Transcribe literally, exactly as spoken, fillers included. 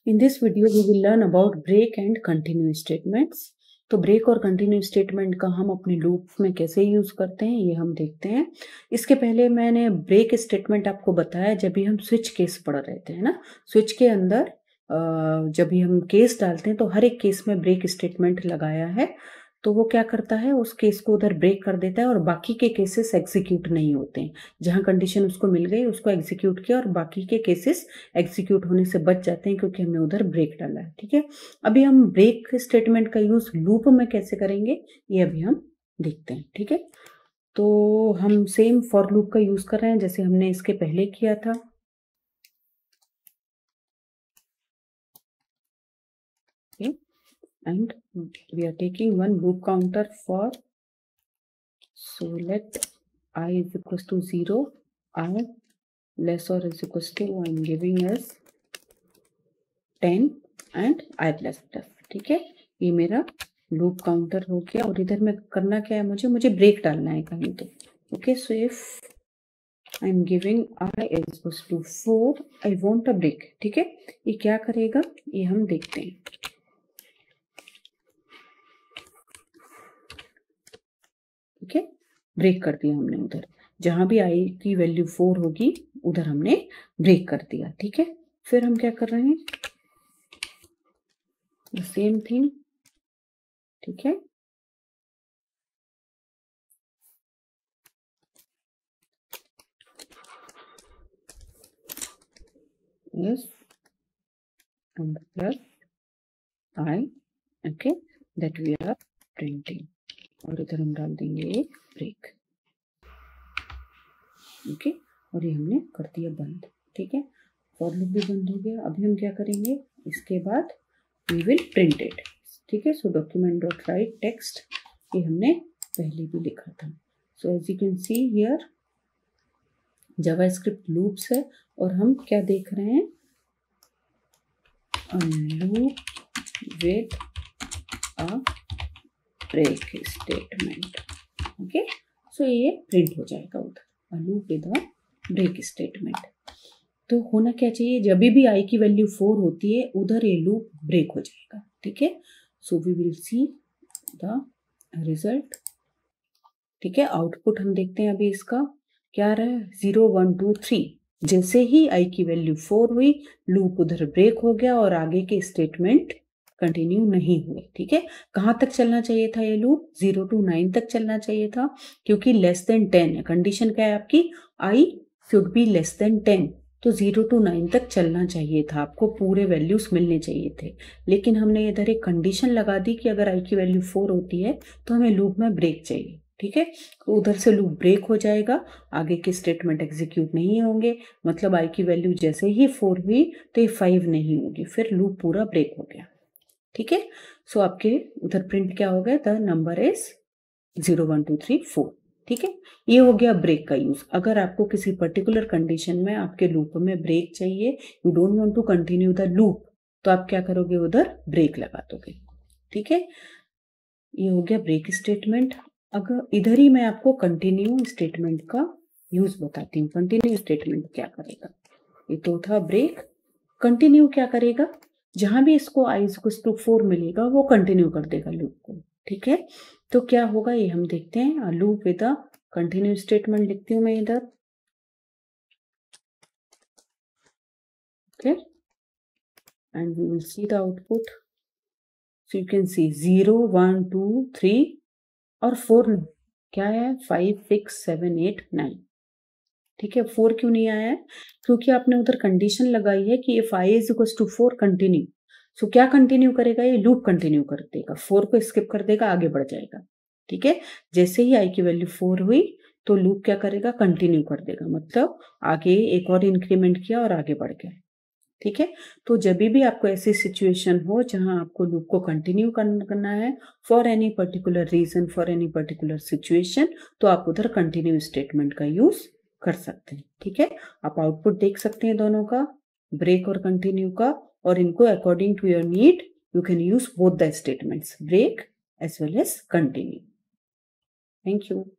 In this video, we will learn about break and continue statements. तो break और continue statement का हम अपने लूप में कैसे यूज करते हैं ये हम देखते हैं। इसके पहले मैंने ब्रेक स्टेटमेंट आपको बताया जब भी हम स्विच केस पढ़ रहे थे, है ना। स्विच के अंदर जब भी हम केस डालते हैं तो हर एक केस में ब्रेक स्टेटमेंट लगाया है, तो वो क्या करता है, उस केस को उधर ब्रेक कर देता है और बाकी के केसेस एग्जीक्यूट नहीं होते हैं। जहां कंडीशन उसको मिल गई उसको एग्जीक्यूट किया और बाकी के केसेस एग्जीक्यूट होने से बच जाते हैं क्योंकि हमने उधर ब्रेक डाला है। ठीक है, अभी हम ब्रेक स्टेटमेंट का यूज लूप में कैसे करेंगे ये अभी हम देखते हैं। ठीक है, तो हम सेम फॉर लूप का यूज कर रहे हैं जैसे हमने इसके पहले किया था। okay. And we are taking one loop counter for, so let I is equals to zero, I less or is equals to I am giving as ten and I plus plus। ठीक है, ये मेरा loop counter हो गया और इधर में करना क्या है, मुझे मुझे ब्रेक डालना है कहीं तो। Okay, so if I am giving I is equals to four, I want a break। ठीक है, ये क्या करेगा ये हम देखते हैं। ठीक है, ब्रेक कर दिया हमने उधर, जहां भी आई की वैल्यू फोर होगी उधर हमने ब्रेक कर दिया। ठीक है, फिर हम क्या कर रहे हैं, सेम थिंग। ठीक है, yes and plus I, okay, that we are printing, और इधर हम डाल देंगे एक ब्रेक। ओके, और ये हमने कर दिया बंद। ठीक है, फॉर लूप भी बंद हो गया। अभी हम क्या करेंगे, इसके बाद वी विल प्रिंट इट। ठीक है, so document dot write text, ये हमने पहले भी लिखा था। So as you can see here JavaScript loops है और हम क्या देख रहे हैं, loop with a break statement. Okay, so ये प्रिंट हो जाएगा उधर, loop with a break statement. तो होना क्या चाहिए, जब भी आई की वैल्यू फोर होती है उधर ये लूप ब्रेक हो जाएगा। ठीक है, so we will see the result. ठीक है, आउटपुट हम देखते हैं अभी इसका क्या रहा है, जीरो वन टू थ्री। जैसे ही आई की वैल्यू फोर हुई लूप उधर ब्रेक हो गया और आगे के स्टेटमेंट कंटिन्यू नहीं हुए। ठीक है, कहाँ तक चलना चाहिए था ये लूप, जीरो टू नाइन तक चलना चाहिए था क्योंकि लेस देन टेन है। कंडीशन क्या है आपकी, I should be less than ten, तो जीरो टू नाइन तक चलना चाहिए था, आपको पूरे वैल्यूज मिलने चाहिए थे। लेकिन हमने इधर एक कंडीशन लगा दी कि अगर आई की वैल्यू फोर होती है तो हमें लूप में ब्रेक चाहिए। ठीक है, तो उधर से लूप ब्रेक हो जाएगा, आगे के स्टेटमेंट एग्जीक्यूट नहीं होंगे, मतलब आई की वैल्यू जैसे ही फोर हुई तो ये फाइव नहीं होगी, फिर लूप पूरा ब्रेक हो गया। ठीक है, सो आपके उधर प्रिंट क्या हो गया, the number is zero one two three four. ठीक है, ये हो गया ब्रेक का यूज। अगर आपको किसी पर्टिकुलर कंडीशन में आपके लूप में ब्रेक चाहिए, you don't want to continue the loop, तो आप क्या करोगे, उधर ब्रेक लगा दोगे। ठीक है, ये हो गया ब्रेक स्टेटमेंट। अगर इधर ही मैं आपको कंटिन्यू स्टेटमेंट का यूज बताती हूँ। कंटिन्यू स्टेटमेंट क्या करेगा, ये तो था ब्रेक। कंटिन्यू क्या करेगा, जहां भी इसको आई इक्वल्स टू फोर मिलेगा वो कंटिन्यू कर देगा लूप को। ठीक है, तो क्या होगा ये हम देखते हैं। Loop with a continue statement लिखती हूँ मैं इधर। Okay, and we will see the output. So you can see zero one two three और फोर क्या है, five six seven eight nine. ठीक है, फोर क्यों नहीं आया है, क्योंकि आपने उधर कंडीशन लगाई है कि if I is equals to four continue. So क्या कंटिन्यू करेगा, ये लूप कंटिन्यू कर देगा, फोर को स्किप कर देगा, आगे बढ़ जाएगा। ठीक है, जैसे ही आई की वैल्यू फोर हुई तो लूप क्या करेगा, कंटिन्यू कर देगा, मतलब आगे एक और इंक्रीमेंट किया और आगे बढ़ गया। ठीक है, तो जब भी आपको ऐसी सिचुएशन हो जहां आपको लूप को कंटिन्यू करना है for any particular reason, for any particular situation, तो आप उधर कंटिन्यू स्टेटमेंट का यूज कर सकते हैं। ठीक है, आप आउटपुट देख सकते हैं दोनों का, ब्रेक और कंटिन्यू का, और इनको according to your need you can use both the statements, break as well as continue. Thank you.